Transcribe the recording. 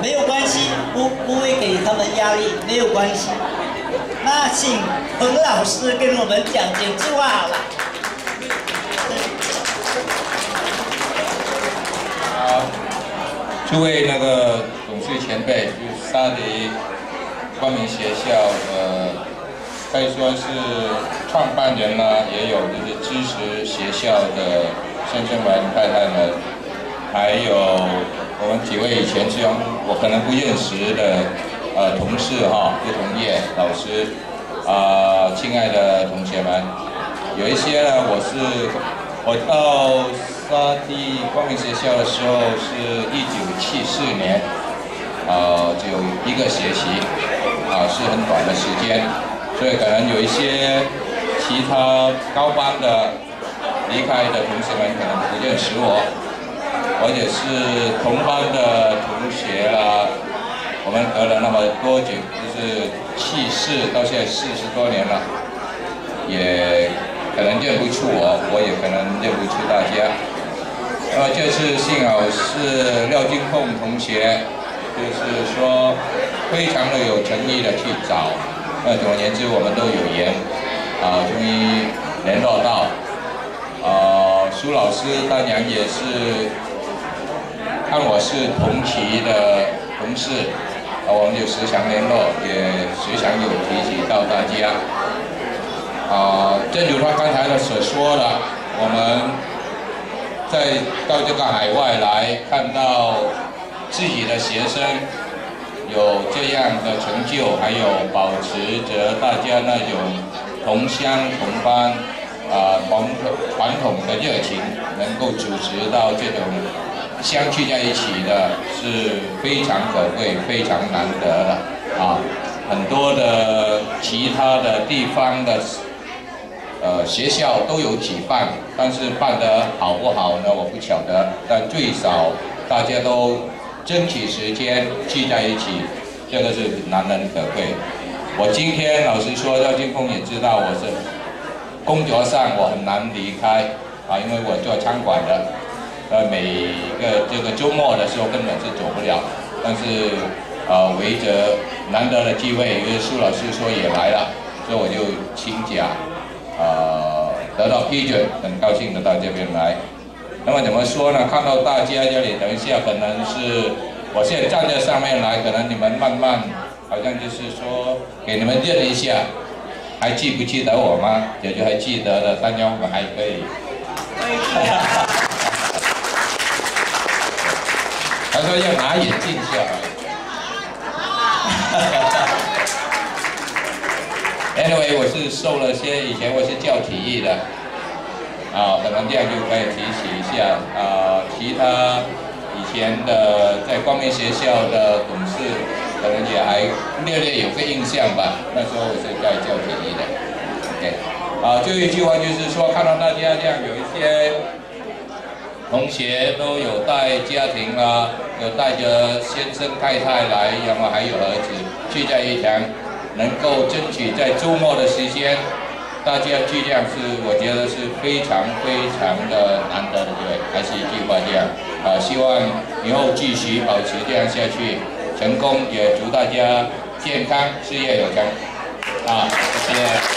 没有关系，不会给他们压力，没有关系。那请彭老师跟我们讲几句话好了。 好，诸位那个董事前辈，就是沙迪光明学校可以说是创办人啦，也有就是支持学校的先生们、太太们，还有我们几位以前虽然我可能不认识的同事哈，不同业老师亲爱的同学们，有一些呢，我到沙地光明学校的时候是1974年，只有1个学期，是很短的时间。所以可能有一些其他高班的离开的同学们可能不认识我，或者是同班的同学啦，我们隔了那么多久，就是去世到现在40多年了，也可能认不出我，我也可能认不出大家。那么这次幸好是廖金凤同学，就是说非常的有诚意的去找。总而言之，我们都有缘，终于联络到。苏老师当然也是看我是同期的同事，我们就时常联络，也时常有提起到大家。正如他刚才所说的，我们到这个海外来看到自己的学生有这样的成就，还有保持着大家那种同乡同班、传统的热情，能够组织到这种相聚在一起的，是非常可贵、非常难得的很多的其他的地方的学校都有举办，但是办得好不好呢？我不晓得，但最少大家都争取时间聚在一起，这个是难能可贵。我今天老实说，廖金凤也知道我是工作上我很难离开因为我做餐馆的，每个这个周末的时候根本是走不了。但是围着难得的机会，因为苏老师说也来了，所以我就请假，得到批准，很高兴的到这边来。那么怎么说呢？看到大家这里，等一下可能是我现在站在上面来，可能你们慢慢好像就是说给你们认一下，还记不记得我吗？姐姐还记得的，大家我们还可以。他说要拿眼镜下来。Anyway， 我是受了些，以前我是教体育的。可能这样就可以提起一下其他以前的在光明学校的董事，可能也还略有个印象吧。那时候我是在教体育的。OK， 最后一句话就是说，看到大家这样有一些同学都有带家庭有带着先生太太来，然后还有儿子聚在一堂，能够争取在周末的时间。大家聚这样我觉得是非常非常的难得的机会，还是一句话这样希望以后继续保持这样下去，成功也祝大家健康，事业有成谢谢。